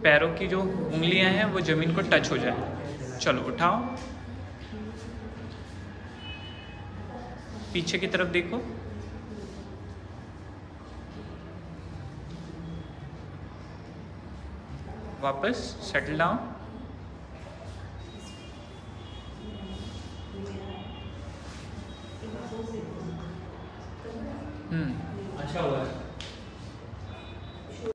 पैरों की जो उंगलियां हैं वो ज़मीन को टच हो जाए। चलो उठाओ, पीछे की तरफ देखो, वापस सेटल डाउन। अच्छा हुआ है।